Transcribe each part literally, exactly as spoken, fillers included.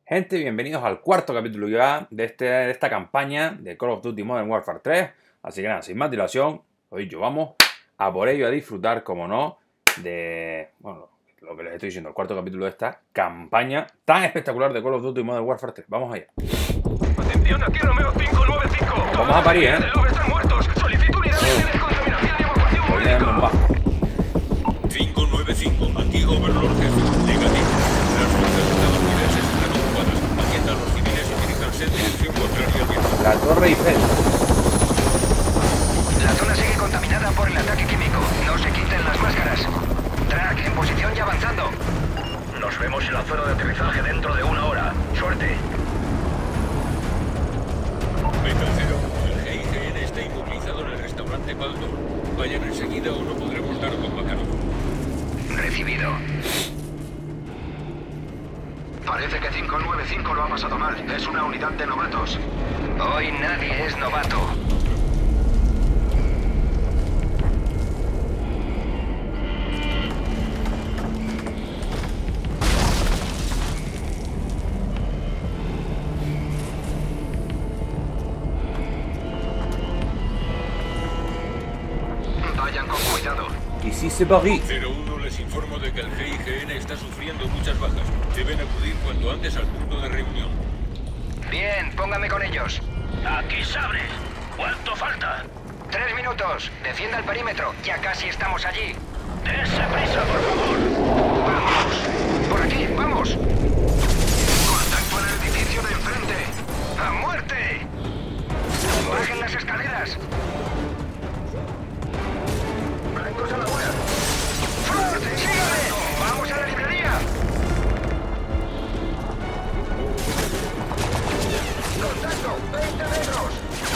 Gente, bienvenidos al cuarto capítulo ya de, este, de esta campaña de Call of Duty Modern Warfare tres. Así que nada, sin más dilación, hoy yo vamos a por ello a disfrutar, como no, de bueno, lo que les estoy diciendo, el cuarto capítulo de esta campaña tan espectacular de Call of Duty Modern Warfare tres. Vamos allá. Atención, aquí Romeo cinco nueve cinco. Vamos a París, ¿eh? Están muertos. Solicito unidades de descontaminación y evacuación pública. cinco nueve cinco, aquí Overlord Jefe. Negativo. Las fuerzas estadounidenses están ocupadas. Atiendan a los civiles y diríjanse en dirección contraria al viento. La Torre Eiffel. La zona sigue contaminada por el ataque químico. No se quiten las máscaras. Track, en posición y avanzando. Nos vemos en la zona de aterrizaje dentro de una hora. Suerte. Metal Cero, el G I G N está inmovilizado en el restaurante Baldor. Vayan enseguida o no podremos dar con Makarov. Recibido. Parece que cinco nueve cinco lo ha pasado mal. Es una unidad de novatos. Hoy nadie es novato. Vayan con cuidado. Y si se París. cero uno, les informo de que el G I G N está sufriendo muchas bajas. Deben acudir cuanto antes al punto de reunión. Bien, póngame con ellos. Aquí sabres. ¿Cuánto falta? Tres minutos. Defienda el perímetro. Ya casi estamos allí. Dese prisa, por favor. ¡Vamos! ¡Por aquí! ¡Vamos! Contacto en el edificio de enfrente. ¡A muerte! ¡Bajen las escaleras! Blancos a la buena. ¡Ford! ¡Sígame! ¡Vamos a la librería! Contacto. veinte metros.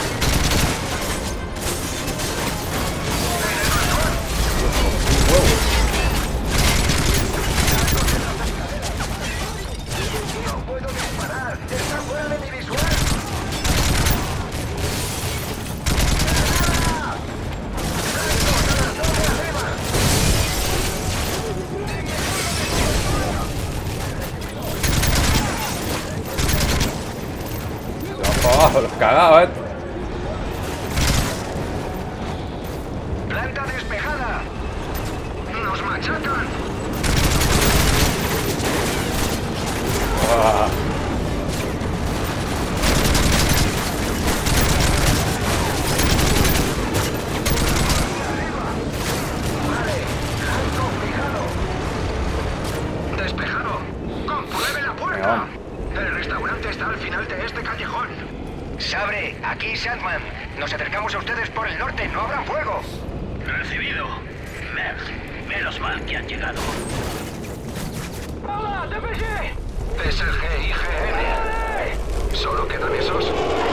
No puedo disparar. Está fuera de mi visual. Oh, los cagados, eh. ¡Planta despejada! Nos machacan. Ah. Despejado. Compruebe la puerta. Venga, El restaurante está al final de este callejón. Sabre, aquí Sandman. Nos acercamos a ustedes por el norte. ¡No abran fuego! Recibido. Merck, menos mal que han llegado. ¡Hola, D P G! Es el G I G N. Solo quedan esos.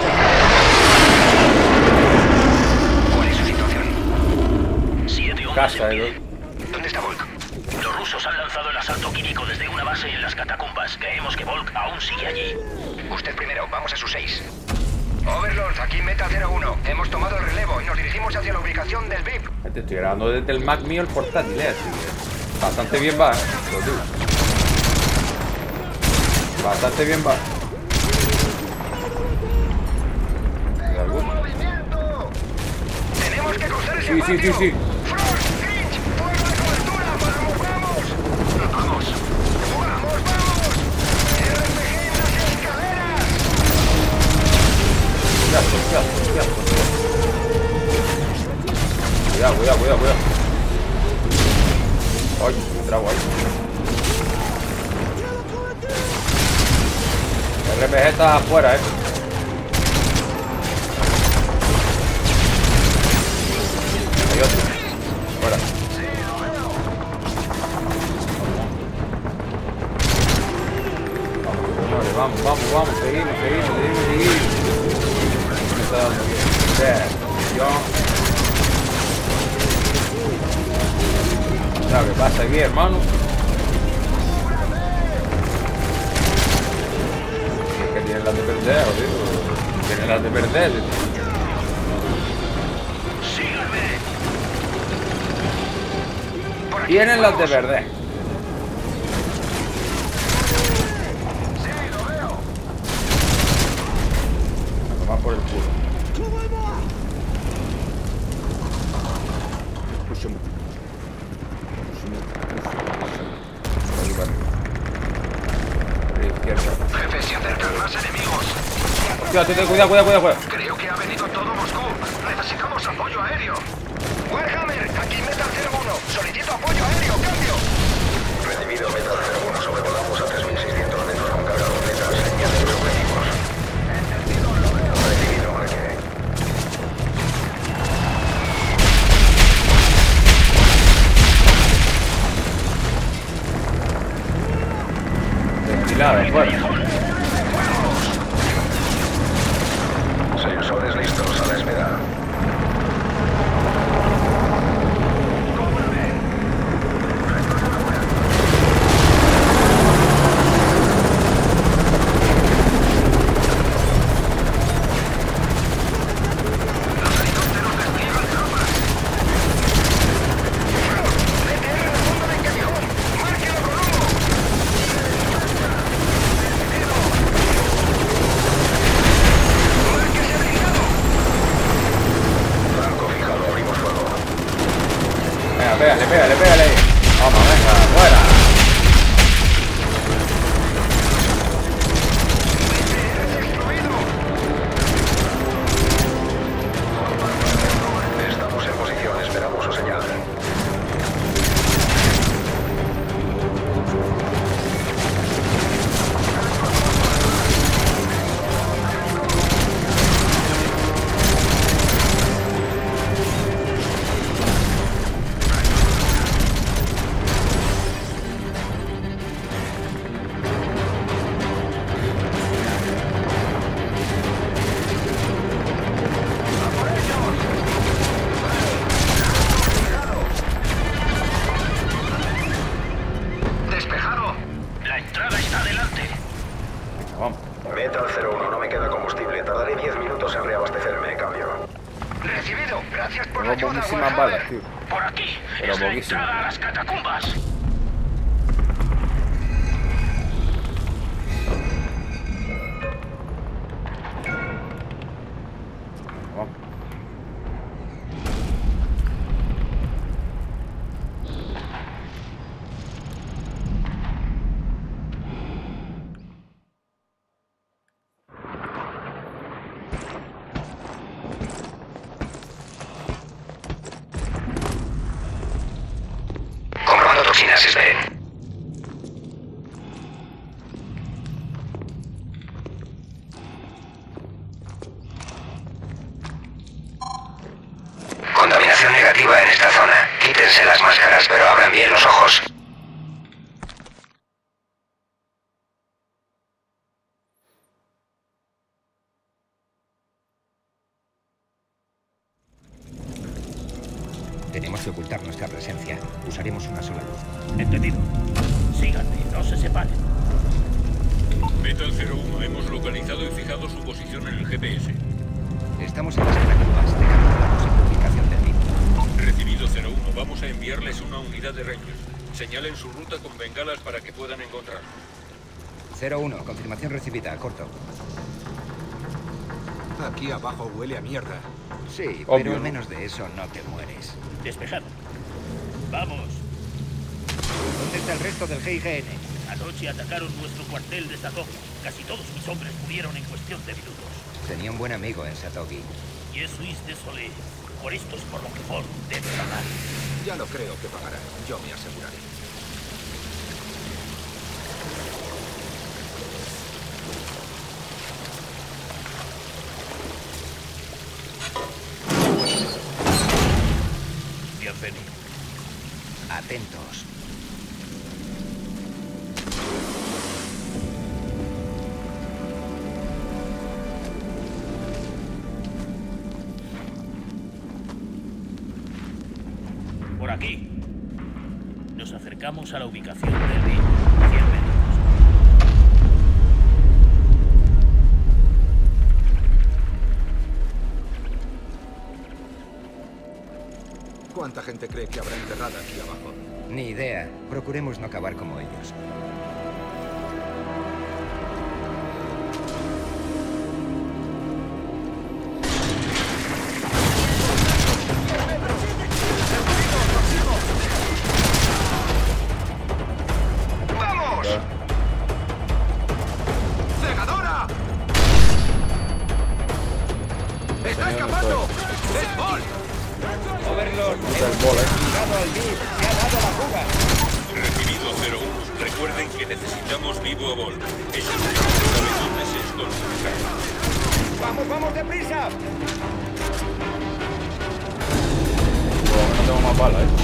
¿Cuál es su situación? Siete hombres Casa, en pie. eh. ¿Dónde está Volk? Los rusos han lanzado el asalto químico desde una base en las catacumbas. Creemos que Volk aún sigue allí. Usted primero. Vamos a sus seis. Overlord, aquí Meta cero uno. Hemos tomado el relevo y nos dirigimos hacia la ubicación del V I P. Te estoy grabando desde el Mac mío el portátil, eh. Así que bastante bien va, eh. Lo digo. Bastante bien va. ¿Hay alguno? ¡Movimiento! ¡Tenemos que cruzar ese Sí, sí, sí, patio! sí. ¡Frost, Finch! ¡Fuego de cobertura! ¡Vamos, vamos! Vamos. ¡Vamos, vamos! ¡R P G en las escaleras! Cuidado, cuidado, cuidado. Cuidado, cuidado, cuidado, cuidado. Ay, me trago ahí. El R P G está afuera, eh. Hay otro. Fuera. Vamos, señores, vamos, vamos, vamos. Seguimos, seguimos, seguimos, seguimos. Me está dando bien. Bien. Yo. ¿Sabes qué pasa aquí, hermano? Es que tienen las de perder, tío. Tienen las de perder. ¡Síganme! Por aquí, Tienen las de vamos. perder. Sí, lo veo. izquierda. Jefe, se acercan más enemigos. Hostia, cuidado, cuidado, cuidado, cuidado. Creo que ha venido todo Moscú. Necesitamos apoyo aéreo. Warhammer, aquí Metal cero uno. Solicito apoyo aéreo. Cambio. Recibido Metal cero uno. Sobrevolamos a tres mil seiscientos metros con carga completa. Señal de los objetivos. Entendido, lo veo. Recibido, requiere. Destilada, fuera. Sensores listos a la espera. Pégale, pégale, pégale. Vamos, venga, fuera. Estamos en posición, esperamos su señal. Metal cero uno, no me queda combustible. Tardaré diez minutos en reabastecerme. Cambio. Recibido. Gracias por la Tengo ayuda, poquísimas Warhammer. balas, tío. Por aquí. Pero Es la poquísimo. entrada a las catacumbas. Vamos. Comprobando toxinas, esperen. Contaminación negativa en esta zona. Quítense las máscaras, pero abran bien los ojos. Tenemos que ocultar nuestra presencia. Usaremos una sola luz. Entendido. Síganme, no se separen. Metal cero uno, hemos localizado y fijado su posición en el G P S. Estamos en las catacumbas, de camino a la posible ubicación del mismo. Recibido cero uno, vamos a enviarles una unidad de Rangers. Señalen su ruta con bengalas para que puedan encontrarlo. cero uno, confirmación recibida, corto. Aquí abajo huele a mierda. Sí, Obvio, pero ¿no? menos de eso no te mueres. Despejado. Vamos. ¿Dónde está el resto del G I G N? Anoche atacaron nuestro cuartel de Satoki. Casi todos mis hombres murieron en cuestión de minutos. Tenía un buen amigo en Satoki. Y eso es désolé. Por esto es por lo que Ford debe pagar. Ya no creo que pagará. Yo me aseguraré. Bienvenido. Atentos. Por aquí. Nos acercamos a la ubicación del río. cien metros. ¿Cuánta gente cree que habrá enterrada aquí abajo? Ni idea. Procuremos no acabar como ellos. ¡Vamos! el bol, ¿eh? Llegado al B I S, se ha dado la fuga. Recibido cero uno. Recuerden que necesitamos vivo a Volk. Eso es una vez dos meses con su carga. ¡Vamos, vamos, deprisa! Por lo menos tengo más balas, ¿eh?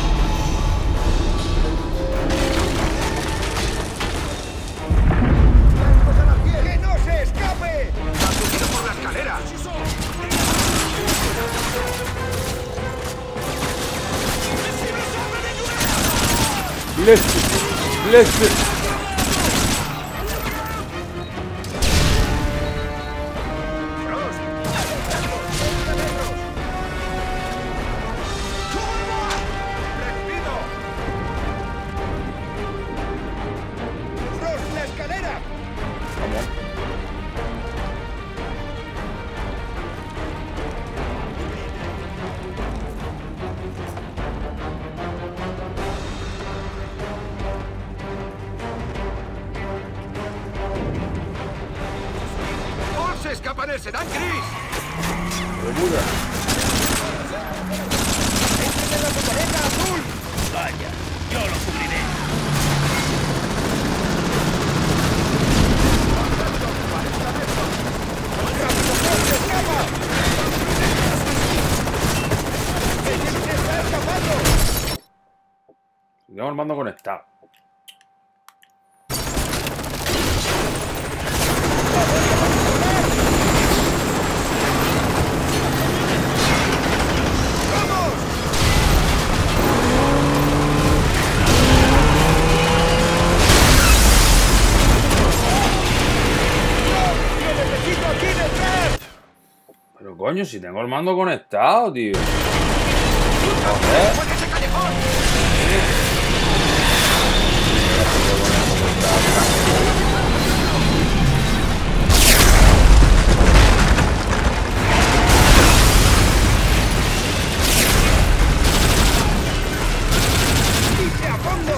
¡Que no se escape! ¡Ha subido por la escalera! ¡Bleste! ¡Bleste! ¡Recibido! ¡Frost, la escalera! Vamos. ¡Paul se escapa en el sedán gris! Segura. ¡Échate la furgoneta azul! Vaya, yo lo cubriré. ¡Rápido, Frost, escapa! ¡El que se está escapando! Tengo el mando conectado. ¡Lo necesito aquí detrás! Pero coño, si tengo el mando conectado, tío. Joder. ¡Por ese callejón! ¡Dice a fondo!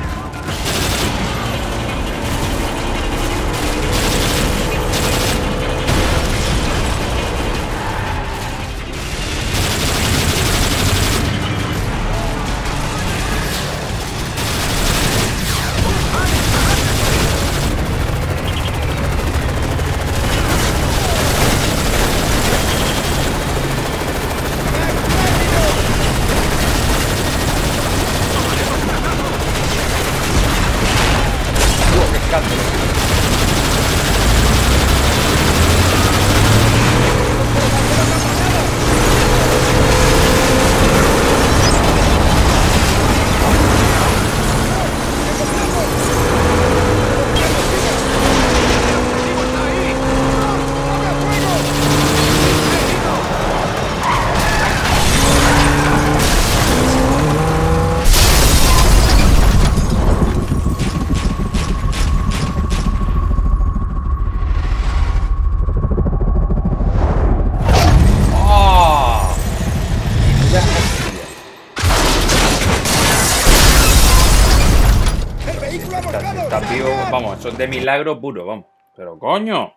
¡El vehículo ha volcado! Está vivo, ¡Salgan! vamos, eso es de milagro puro, vamos. Pero coño.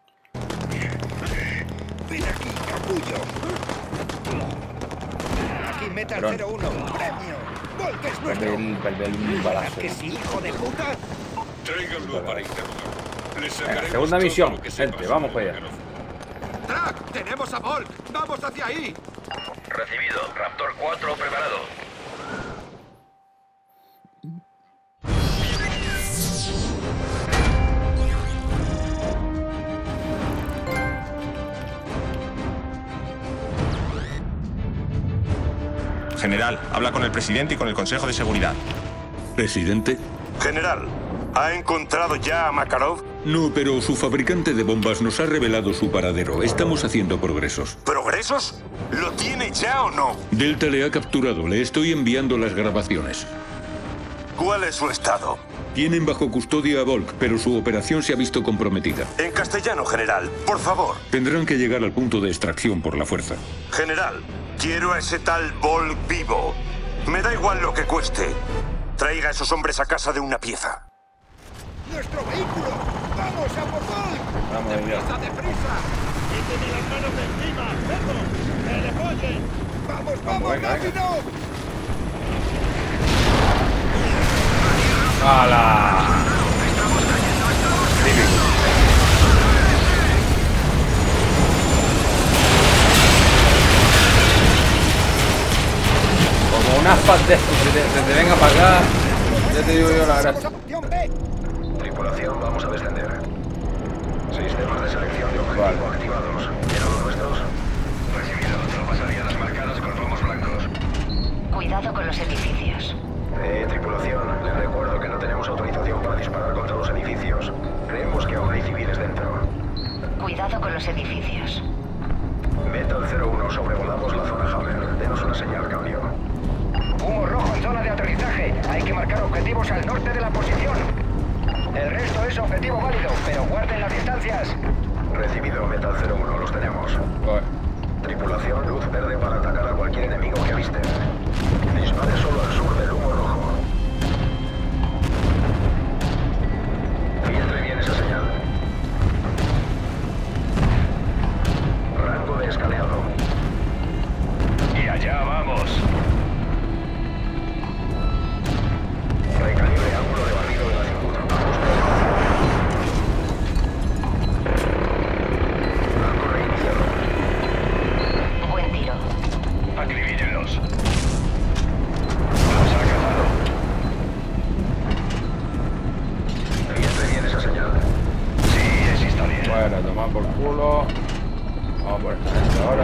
¡Ven aquí, capullo! Aquí Metal Perdón. cero uno, premio. ¡Volk es nuestro! Perder perder un ¿Verdad balazo. que sí, hijo de puta? Tráiganlo para interrogar. Les sacaremos segunda todo misión, lo que gente, sepas vamos sobre para allá. el mecanófono. ¡Track! ¡Tenemos a Volk! ¡Vamos hacia ahí! Recibido. Raptor cuatro preparado. General, habla con el presidente y con el Consejo de Seguridad. ¿Presidente? General, ¿ha encontrado ya a Makarov? No, pero su fabricante de bombas nos ha revelado su paradero. Estamos haciendo progresos. ¿Progresos? ¿Lo tiene ya o no? Delta le ha capturado. Le estoy enviando las grabaciones. ¿Cuál es su estado? Tienen bajo custodia a Volk, pero su operación se ha visto comprometida. En castellano, general, por favor. Tendrán que llegar al punto de extracción por la fuerza. General, quiero a ese tal Volk vivo. Me da igual lo que cueste. Traiga a esos hombres a casa de una pieza. ¡Nuestro vehículo! ¡Vamos a por Volk! Vamos allá. ¡Deprisa, deprisa! ¡Quítenme las manos de encima! ¡Cerdo! ¡Que le follen! ¡Vamos, vamos, venga, venga. rápido! ¡Hala! Como un aspas de estos, se te, se te venga para acá. Ya te digo yo la gracia. Tripulación, vamos a descender. Sistemas de selección de objetivo Vale. activados. ¿Eran los nuestros? Recibido. Tropas aliadas marcadas con romos blancos. Cuidado con los edificios. Eh, tripulación, les recuerdo que no tenemos autorización para disparar contra los edificios. Creemos que aún hay civiles dentro. Cuidado con los edificios. Metal cero uno, sobrevolamos la zona Hammer. Denos una señal, cambio. Humo rojo en zona de aterrizaje. Hay que marcar objetivos al norte de la posición. El resto es objetivo válido, pero guarden las distancias. Recibido, Metal cero uno, los tenemos. Vale. Tripulación, luz verde para atacar a cualquier enemigo que avisten. Dispare solo al sur del humo rojo. Filtre bien esa señal. Rango de escaneado. Y allá vamos. Recalibre ángulo de barrido de la cintura. Ajuste. Blanco reiniciado. Buen tiro. Acribíllenlos. Los ha cazado. Filtre bien esa señal. Sí, es historia. Bueno, tomar por culo. Vamos por esta gente ahora.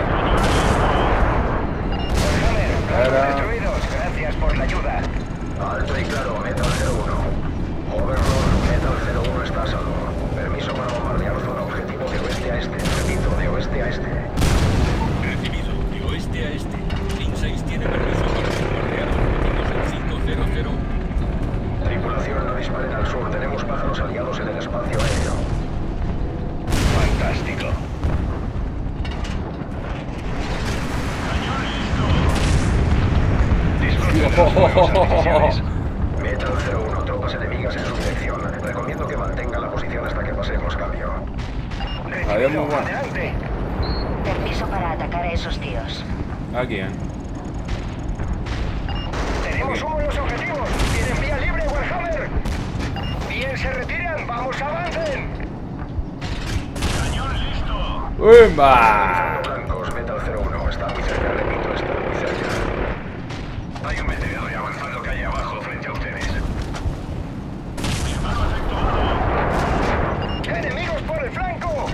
Hammer, Era. destruidos. Gracias por la ayuda. Alto y claro, Metal cero uno. Overlord, Metal cero uno está a salvo. Permiso para bombardear zona objetivo de oeste a este. Repito, de oeste a este. Recibido. De oeste a este. Link seis tiene permiso para bombardear objetivos en cinco cero cero. Tripulación, no disparen al sur. Tenemos pájaros aliados en el espacio aéreo. Fantástico. Disfruten de los fuegos artificiales. Metal cero uno, tropas enemigas en su dirección. Recomiendo que mantengan la posición hasta que pasemos cambio. Adiós, muy bueno. Adelante. Permiso para atacar a esos tíos. Aquí, ¿eh? Tenemos humo en los objetivos. Tienen vía libre, Warhammer. Bien, se retiran. Vamos, avancen. Cañón listo. ¡Bumba! Blancos, Metal cero uno. Está muy cerca, repito, está muy cerca. Hay un meteoro avanzando calle abajo frente a ustedes. ¡Enemigos por el flanco!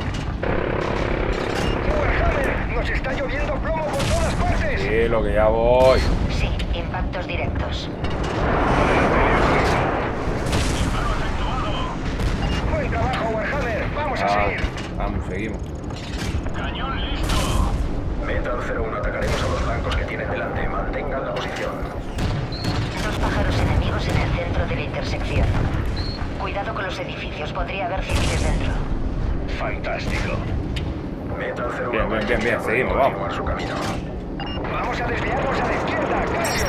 Warhammer, nos está lloviendo plomo por todas partes. Sí, lo que ya voy. Sí, impactos directos. Buen trabajo, Warhammer. Vamos a Ah, seguir. vamos, seguimos. Cañón listo. Metal cero uno, atacaremos a los blancos que tienen delante. Mantengan la posición. Dos pájaros enemigos en el centro de la intersección. Cuidado con los edificios, podría haber civiles dentro. Fantástico. Metal cero uno. Bien, bien, bien, bien, puede seguimos, continuar vamos. su camino. Vamos a desviarnos a la izquierda. Cambio.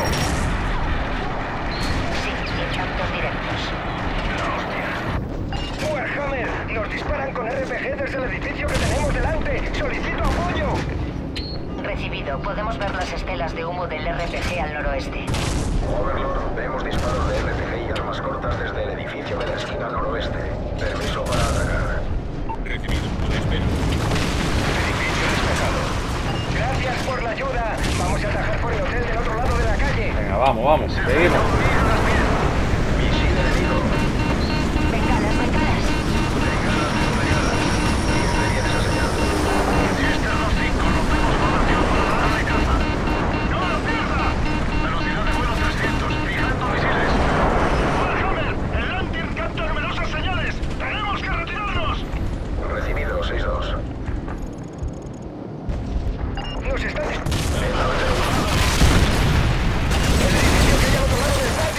Sí, impactos directos. Warhammer, nos disparan con R P G desde el edificio que tenemos delante. Solicito apoyo. Recibido, podemos ver las estelas de humo del R P G al noroeste. Overlord, vemos disparos de R P G y armas cortas desde el edificio de la esquina noroeste. Permiso para atacar. Recibido. Espero. Edificio despejado. Gracias por la ayuda. Vamos a atajar por el hotel del otro lado de la calle. Venga, vamos, vamos, seguimos. Misil enemigo. Bengalas, bengalas. Bien esa señal. Chester dos cinco, rompemos formación por la banda de caza. ¡No lo pierda! Velocidad de vuelo trescientos, fijando misiles. Warhammer, el Lantir capta numerosas señales. ¡Tenemos que retirarnos! Recibido, seis dos. Nos están... El edificio que hay al otro lado del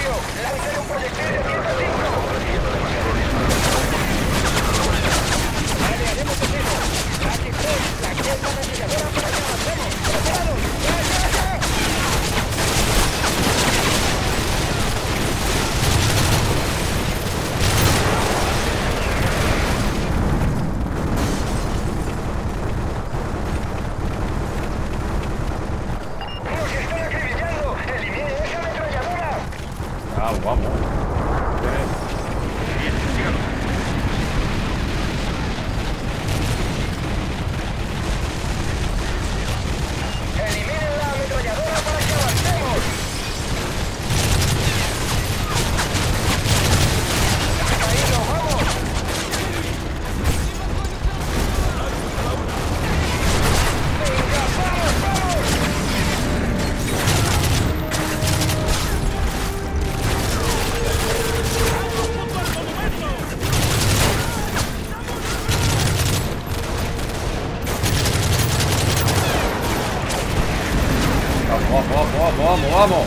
Vamos, vamos, vamos.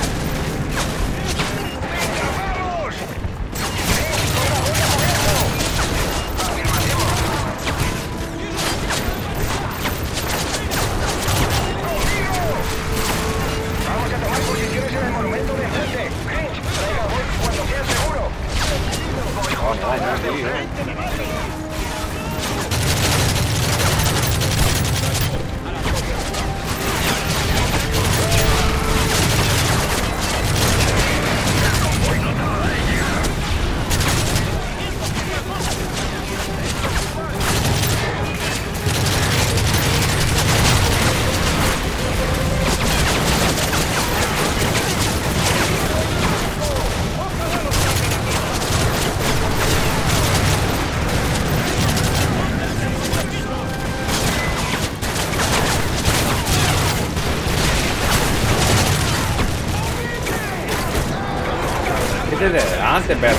Vamos a tomar posiciones en el monumento de enfrente. Hinch, traiga a Volk cuando sea seguro. Voy justo detrás de usted. Desde delante, perro.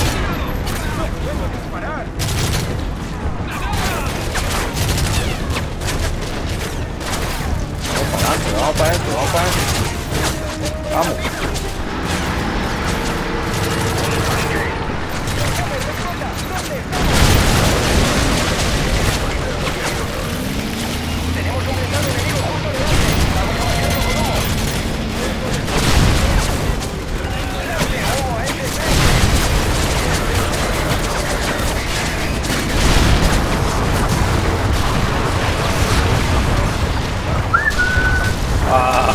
Vamos para adelante, vamos para esto, vamos para esto. Vamos. Tenemos un blindado enemigo justo delante. Vamos a vaciarlo con humo. Ah,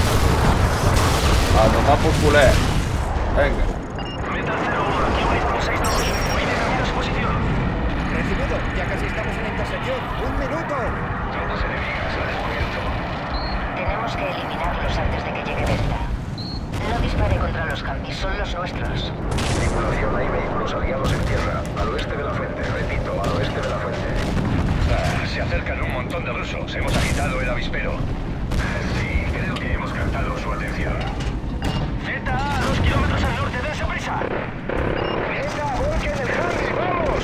a tomar por culé. Venga. Metal cero uno, aquí vehículo seis dos. Voy de camino a su posición. Recibido. Ya casi estamos en la intersección. ¡Un minuto! Tropas enemigas al descubierto. Tenemos que eliminarlos antes de que llegue Delta. No dispare contra los Humvees, son los nuestros. Tripulación, hay vehículos aliados en tierra. Al oeste de la fuente. Repito, al oeste de la fuente. Ah, se acercan un montón de rusos. Hemos agitado el avispero. Sí, creo que hemos captado su atención. Z A, dos kilómetros al norte, dense prisa. ¡Venga, Volk en el Harry! ¡Vamos!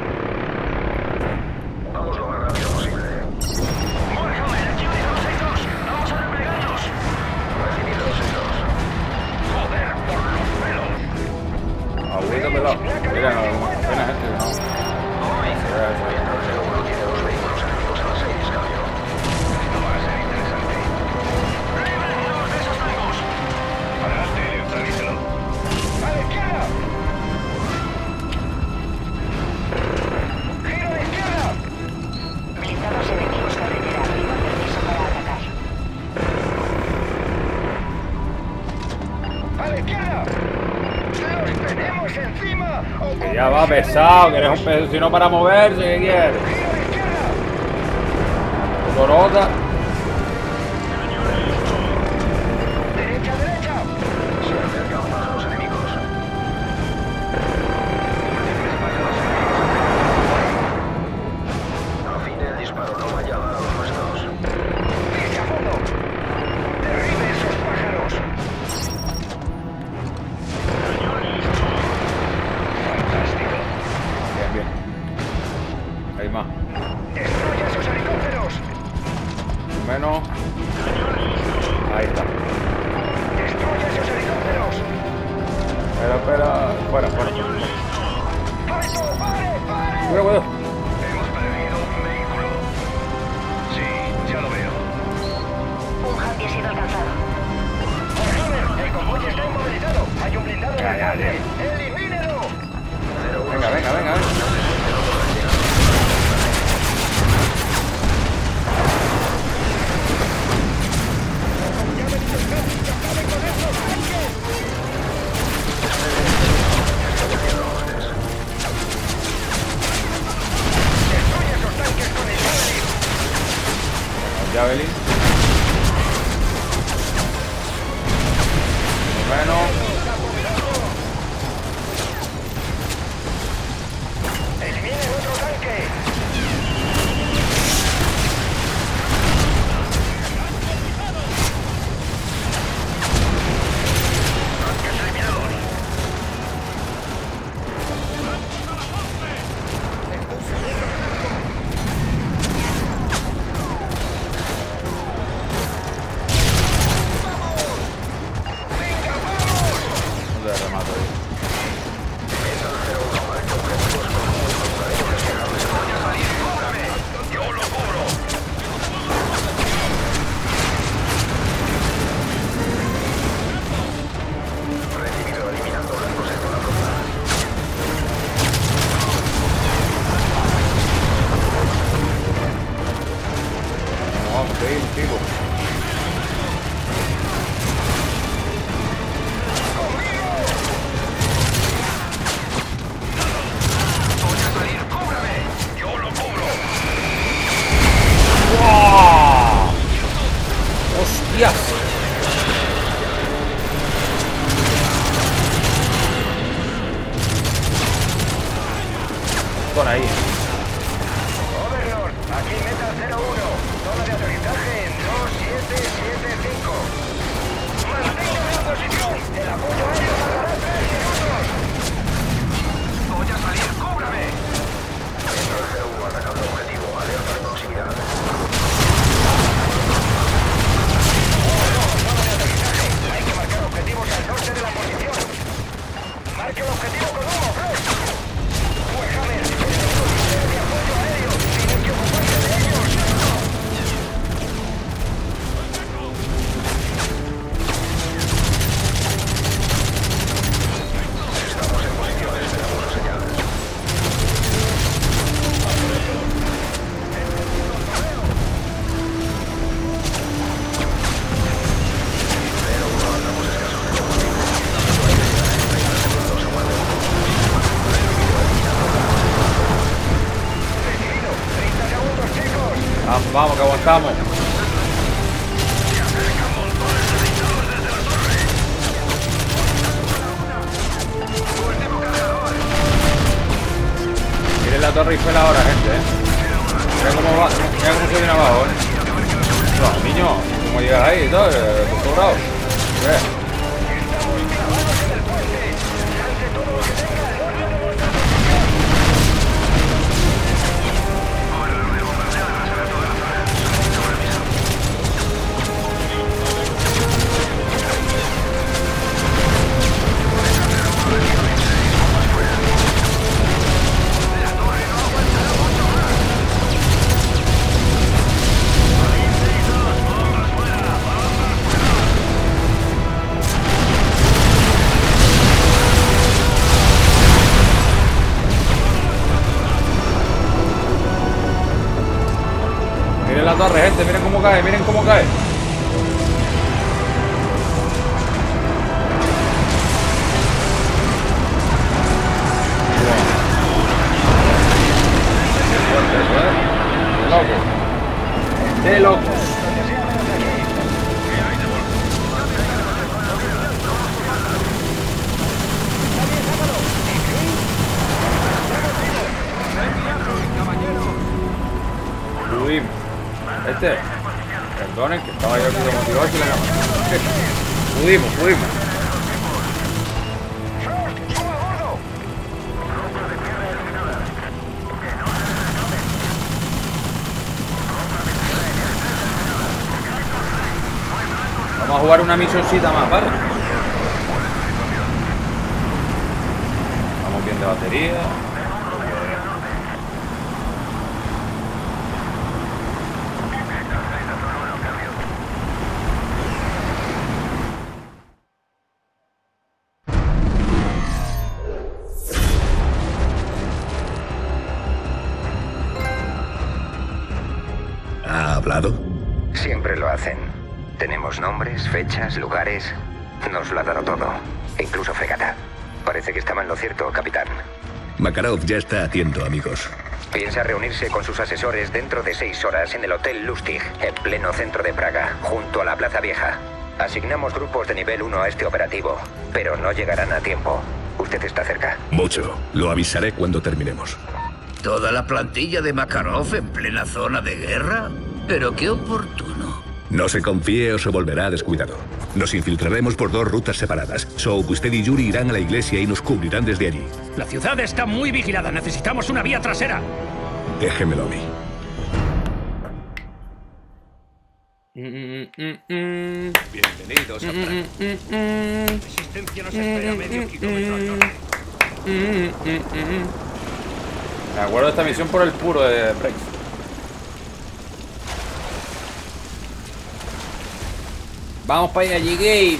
Vamos lo más rápido posible. Warhammer, aquí vehículo seis dos. Vamos a replegarnos. Recibido, seis dos. Joder, por los pelos. Agüita pelado. Mira, no, apenas gente, no. Mientras el uno tiene dos vehículos enemigos a las seis, cambio. Esto va a ser interesante. ¡Libérenos de esos tangos! Adelante, neutralícelo. ¡A la izquierda! ¡Giro a la izquierda! Blindados enemigos carretera arriba, permiso para atacar. ¡A la izquierda! ¡Los tenemos encima! Que ya va pesado, que eres un peso, si no para moverse, ¿qué quieres? ¡Giro a la izquierda! Dorota. ¡Derecha, derecha! Se acercan más los enemigos. Afine el disparo, no vaya a dar a los nuestros. ¡Pise a fondo! ¡Derribe esos pájaros! ¡Fantástico! Bien, bien. Hay más. ¡Destruya esos helicópteros! Menos. Ahí está. ¡Destruya esos helicópteros! Espera, espera. Fuera, fuera. ¡Alto! ¡Pare! ¡Pare! Cuidado, cuidado. Hemos perdido un vehículo. Sí, ya lo veo. Un Humvee ha sido alcanzado. Warhammer, el convoy está inmovilizado. Hay un blindado en Ya, el ya, cárcel. ¡Elimínelo! Venga, venga, venga. ¡Destruye esos tanques con el Javelin! Javelin. Bueno. ¡Eliminen otro tanque! ¡Tanques eliminados! pone ahí. Overlord, aquí meta cero uno. Zona de aterrizaje en dos siete siete cinco. Manténgase en posición. El apoyo aéreo tardará tres minutos. Voy a salir, cúbrame. Centro de cero uno atacando objetivo. Alerta de proximidad. Hay que marcar objetivos al norte de la posición. Marque el objetivo con humo, Frost. Warhammer, enemigos ustedes de apoyo aéreo. Tienen que ocuparse de ellos. Estamos en posición, esperamos su señal. Pero no andamos escasos de treinta segundos, chicos. Vamos, vamos, que aguantamos. Miren la torre Eiffel ahora, gente, eh. Mira cómo va, mira cómo se viene abajo, eh. No, niño, ¿cómo llegas ahí y todo? Eh, ¿Por todo grado? ¿Qué? Estamos clavados en el puente. Lance todo lo que tenga al norte de vuestra posición. Miren la torre, gente, miren cómo cae, miren cómo cae. De locos. De locos. Subimos. Este, perdonen que estaba yo aquí de motivado y la cámara. Pudimos, pudimos. Vamos a jugar una misioncita más, ¿vale? Vamos bien de batería. ¿Ha hablado? Siempre lo hacen. Tenemos nombres, fechas, lugares. Nos lo ha dado todo. Incluso fregata. Parece que estaba en lo cierto, capitán. Makarov ya está haciendo amigos. Piensa reunirse con sus asesores dentro de seis horas en el Hotel Lustig, en pleno centro de Praga, junto a la Plaza Vieja. Asignamos grupos de nivel uno a este operativo, pero no llegarán a tiempo. Usted está cerca. Mucho. Lo avisaré cuando terminemos. ¿Toda la plantilla de Makarov en plena zona de guerra? Pero qué oportuno. No se confíe o se volverá descuidado. Nos infiltraremos por dos rutas separadas. Soap, usted y Yuri irán a la iglesia y nos cubrirán desde allí. La ciudad está muy vigilada. Necesitamos una vía trasera. Déjemelo a mí. Bienvenidos a Praga. La resistencia nos espera a medio kilómetro al norte. Me acuerdo de esta misión por el puro de Brex. Vamos para allá, llegué.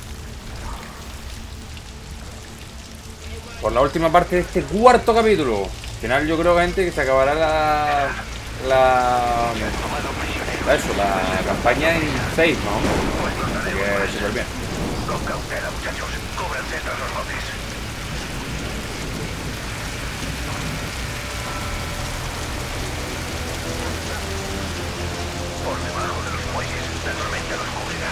Por la última parte de este cuarto capítulo. Al final yo creo, gente, que se acabará la... La... Eso, la campaña en seis, ¿no? Así que súper bien. Con cautela, muchachos. Cúbranse tras los botes. Por debajo de los muelles, la tormenta los cubrirá.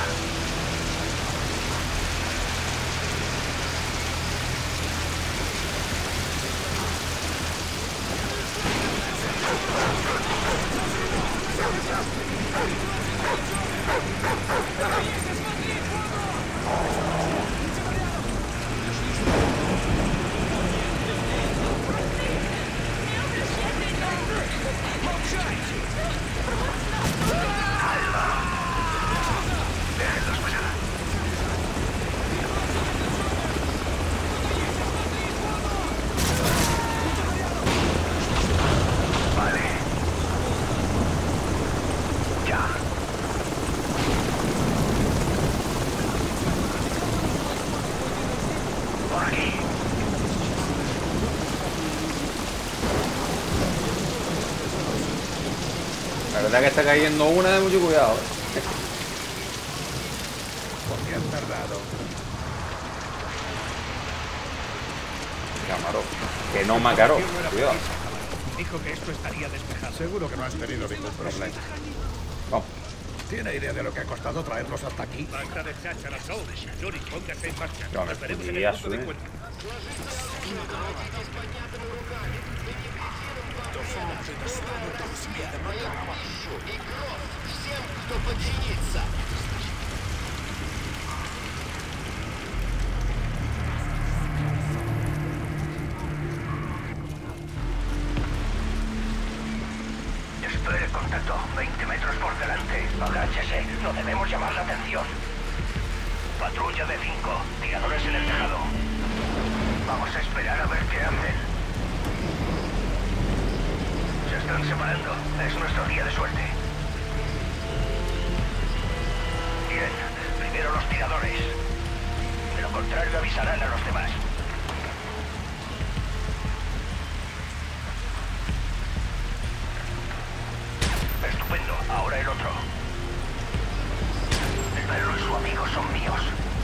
La verdad que está cayendo una de mucho cuidado. ¿Por qué han tardado? Camarón. Que no Macaró. Cuidado. Dijo que esto estaría despejado. Seguro que no has tenido ningún problema. Vamos. ¿Tiene idea de lo que ha costado traerlos hasta aquí? Basta de cháchara, Saul. Yuri, póngase en marcha. No, me Nos veremos en el podría punto de subir. encuentro. Espere, contacto. veinte metros por delante. Agáchese. No debemos llamar la atención. Patrulla de cinco. Tiradores en el tejado. Vamos a esperar a ver qué hacen. Se están separando. Es nuestro día de suerte. Bien. Primero los tiradores. De lo contrario avisarán a los demás. Estupendo. Ahora el otro. El perro y su amigo son míos.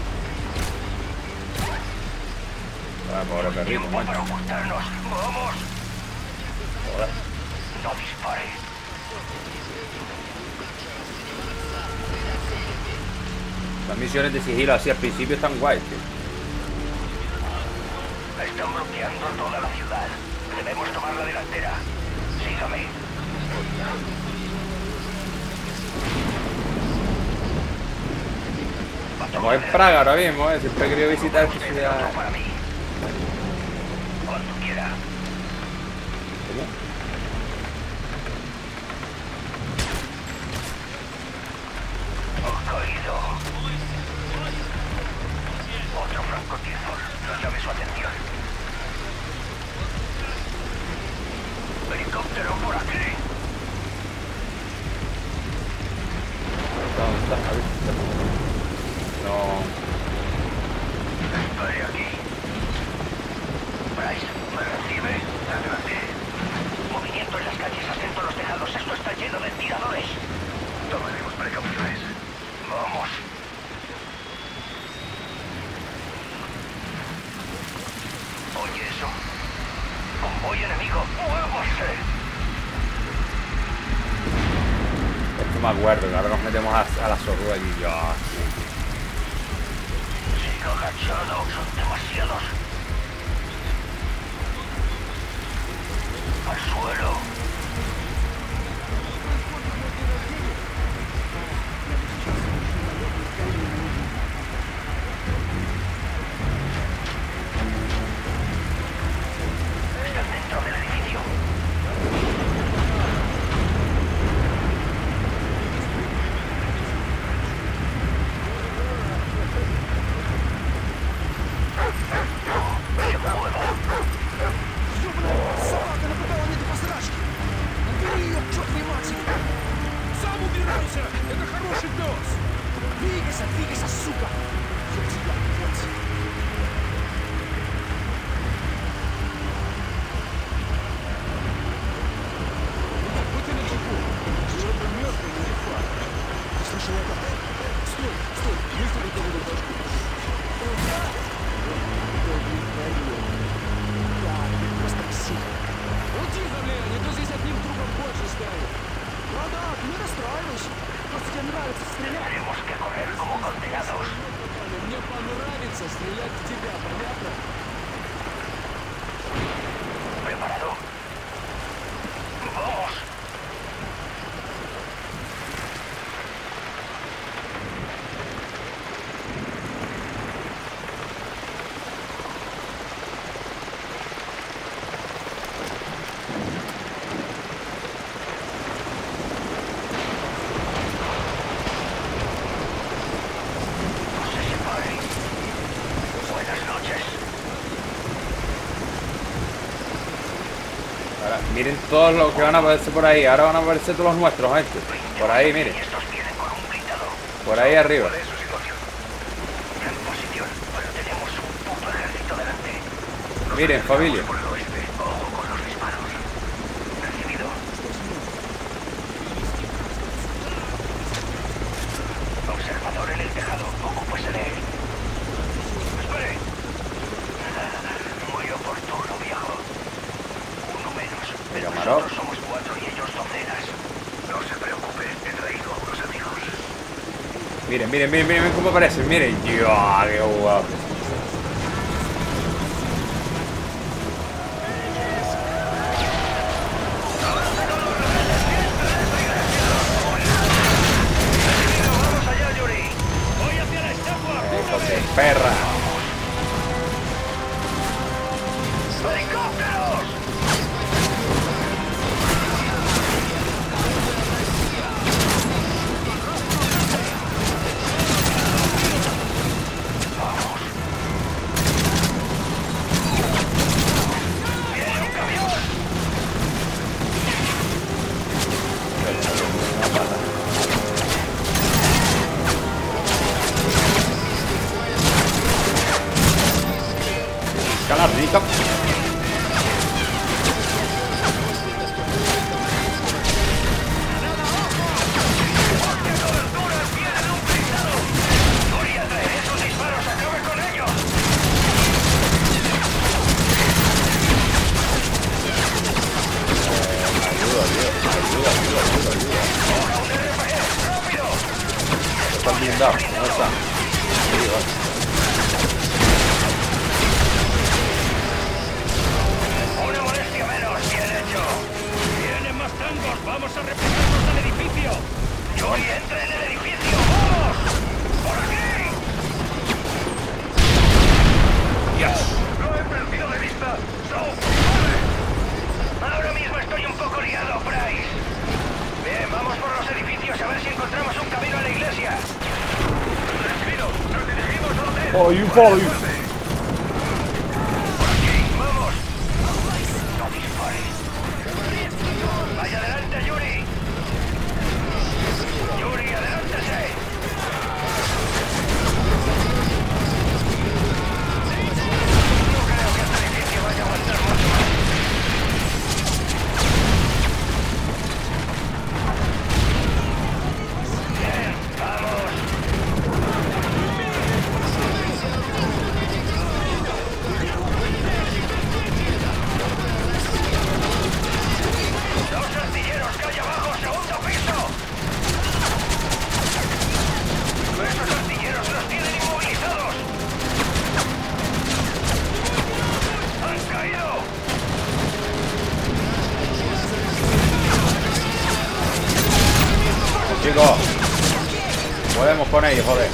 Ah, pobre perrito, Tiempo macho. para ocultarnos. ¡Vamos! Joder. No dispare. Las misiones de sigilo así al principio están guays, tío. Están bloqueando toda la ciudad. Debemos tomar la delantera. Sígame. Estamos en Praga ahora mismo, ¿eh? Siempre he querido visitar esta ciudad. Para mí. Cuando quiera. ¿Cómo? Oh, caído. Otro francotirador. No llame su atención. Helicóptero por aquí. ¿Dónde está? A ver. No. Estoy aquí. Bryce, ¿me recibe? Adelante. Movimiento en las calles, acento en los tejados. Esto está lleno de tiradores. Tomaremos precauciones. Vamos. Oye eso. Convoy enemigo. ¡Muévase! Esto me acuerdo, que ahora nos metemos a, a la zorrua y yo. Sigo agachado. Son demasiados. Al suelo. Están dentro del edificio. Tenemos que correr como condenados. ¿Preparado? ¡Vamos! todos los que van a aparecer por ahí. Ahora van a aparecer todos los nuestros, gente. Por ahí, miren. Por ahí arriba. Miren, familia. Observador en el tejado. Ocúpese de él. Espere. Muy oportuno, viejo. Uno menos. Pero Marok. Somos cuatro y ellos docenas. No se preocupe, he traído a unos amigos. Miren, miren, miren, miren cómo aparecen. Miren. Dios, qué guapo. Perra. ¡Helicópteros! Vamos. ¡Viene un camión! Cala rica. Está bien dado, no está. Sí, vale. Una molestia menos, bien hecho. Vienen más tangos, vamos a replegarnos al edificio. Yuri, entra en el edificio, vamos. Por aquí. Yes. Lo he perdido de vista. South. Ahora mismo estoy un poco liado, Price. Bien, vamos por los edificios a ver si encontramos un camino a la iglesia. Tranquilo, nos dirigimos al hotel. Oh, you follow you. Vamos. No dispare. Vaya adelante, Yuri. Yuri, adelántese. No creo que este edificio vaya a aguantar mucho más. Bien, vamos. Dos artilleros, calle abajo, segundo piso. Esos artilleros los tienen inmovilizados. Han caído. Chicos, podemos con ellos, joder.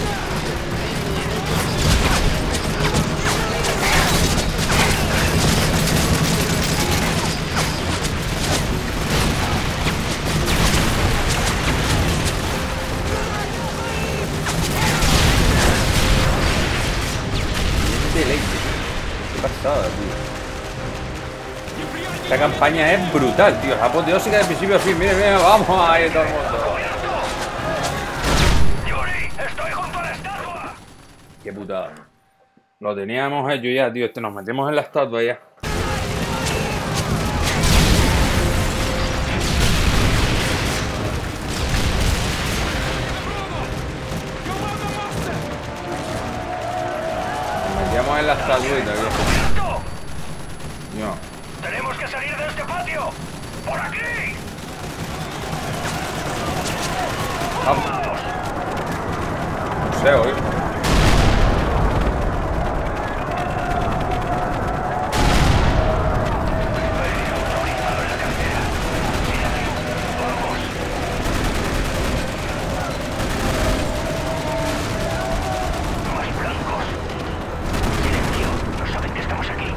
Qué deleite. Qué pasada, tío. Esta campaña es brutal, tío. La apoteósica de principio a fin. Mira, mira, vamos ahí todo el mundo. Yuri, estoy junto a la estatua. Qué putada. Lo teníamos hecho ya, tío. Este nos metemos en la estatua ya. Nos metíamos en la estatuita, tío. No. Tenemos que salir de este patio. Por aquí. Vamos. No sé, hoy. Más blancos. Silencio. No saben que estamos aquí.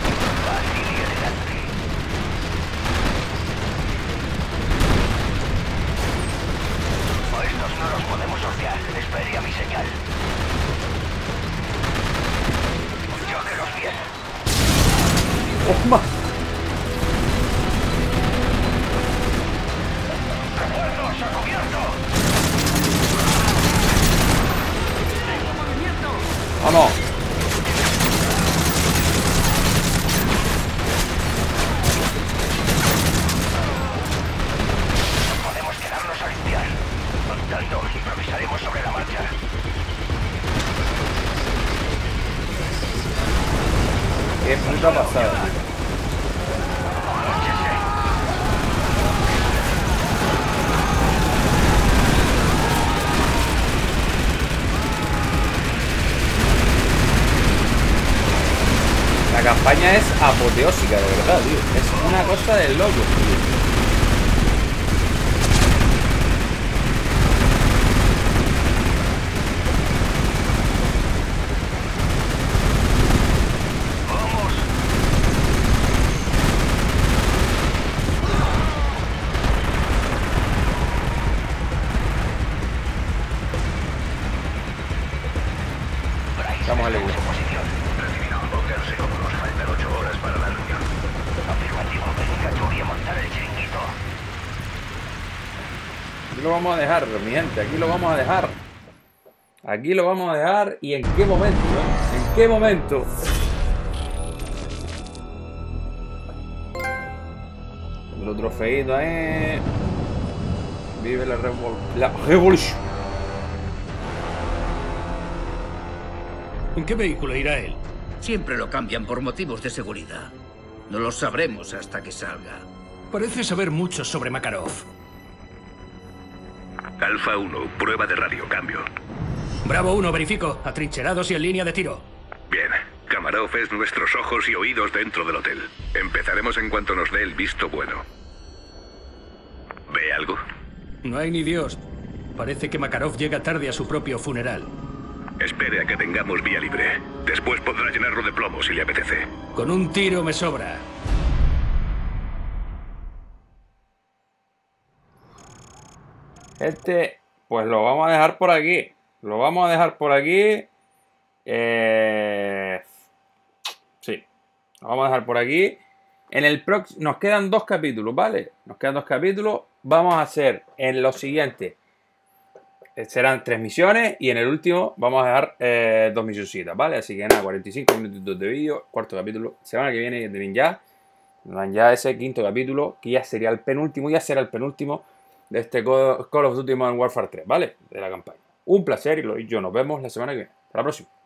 Fácil y elegante. ¡Toma! ¡Refuerzos a cubierto! ¡Vamos! Podemos quedarnos a limpiar. Andando, improvisaremos sobre la marcha. ¡Qué puta pasada, tío! La campaña es apoteósica, de verdad, tío. Es una cosa de loco, tío. Vamos a leer. Recibido. Pónganse cómodos. Faltan ocho horas para la reunión. Afirmativo. Venga, Yuri, a montar el chiringuito. Aquí lo vamos a dejar, mi gente. Aquí lo vamos a dejar. Aquí lo vamos a dejar. ¿Y en qué momento? ¿Eh? ¿En qué momento? Otro trofeito ahí. Vive la, revol la revolución. ¿En qué vehículo irá él? Siempre lo cambian por motivos de seguridad. No lo sabremos hasta que salga. Parece saber mucho sobre Makarov. Alfa uno, prueba de radio, cambio. Bravo uno, verifico. Atrincherados y en línea de tiro. Bien. Kamarov es nuestros ojos y oídos dentro del hotel. Empezaremos en cuanto nos dé el visto bueno. ¿Ve algo? No hay ni Dios. Parece que Makarov llega tarde a su propio funeral. Espere a que tengamos vía libre. Después podrá llenarlo de plomo si le apetece. Con un tiro me sobra. Este, pues lo vamos a dejar por aquí. Lo vamos a dejar por aquí. Eh... Sí. Lo vamos a dejar por aquí. En el próximo nos quedan dos capítulos, ¿vale? Nos quedan dos capítulos. Vamos a hacer en los siguientes. Serán tres misiones y en el último vamos a dejar eh, dos misioncitas, ¿vale? Así que nada, cuarenta y cinco minutos de vídeo, cuarto capítulo. Semana que viene de ya. Ya ese quinto capítulo, que ya sería el penúltimo, ya será el penúltimo de este Call of Duty Modern Warfare tres, ¿vale? De la campaña. Un placer y lo dicho, nos vemos la semana que viene. Hasta la próxima.